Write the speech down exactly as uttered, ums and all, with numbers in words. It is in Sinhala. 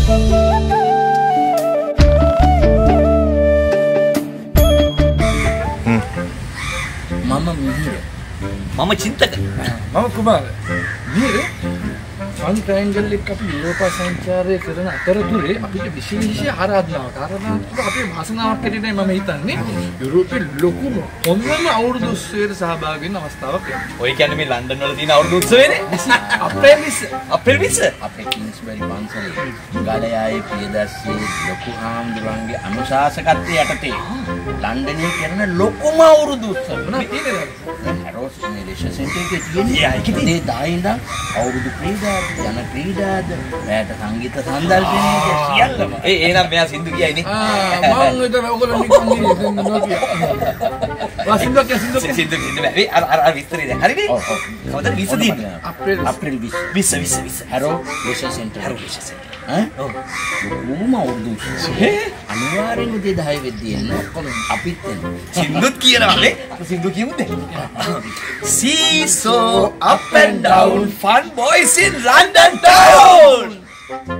Mama Mihir. Mama Chintak. Mama Kumar. Mihir. Sun Triangle එක අපි යුරෝපා සංචාරය කරන අතරතුරේ අපිට විශේෂ ආරාධනාවක් ආරාධනාවක් අපේ වාසනාවක් හැටියට මම හිතන්නේ යුරෝපයේ ලොකුම හොඳම අවුරුදු උත්සවයට සහභාගී වෙන්න අවස්ථාවක් ලැබුණා. ඔය කියන්නේ මේ ලන්ඩන් වල තියෙන අවුරුදු උත්සවයනේ. අප්‍රේල් විස්ස අප්‍රේල් විස්ස අපේ කිංස්බරි පන්සලේ ගලයායේ ප්‍රියදර්ශී ලොකු හාමුදුරන්ගේ අනුශාසකත්වයේ යටතේ ලන්ඩනයේ කරන ලොකුම අවුරුදු උත්සවය. මොනවද තියෙන්නේ? හැරෝස් මේ ලෙෂර් සෙන්ටර් එකේ තියෙන්නේ. ඒ දායි ඉඳන් අවුරුදු ක්‍රීඩා යන ක්‍රීඩාද රැට සංගීත සංදර්ශනයක සියල්ලම ඒ එහෙනම් මෙයා සින්දු කියයිනේ ආ මම හිතන ඔයගොල්ලෝ නිකන් ඉන්නේ මොනවා වාසින්දු කිය සින්දු සින්දු සින්දු බෑ අර අර අර විස්තරේ දැන් හරිනේ ඔව් ඔව් කවදාද විස්ස දෙන්නේ අප්‍රේල් අප්‍රේල් විස්ස විස්ස විස්ස විස්ස Harrow leisure centre Harrow leisure centre ඈ ඔව් ලොකුම අවුරුදු අනිවාර්යෙන්ම උදේ දහය වෙද්දී එන්න ඔක්කොම අපිත් එන්න සින්දුත් කියනවානේ සින්දු කියමුද See so up and down fun boys in London town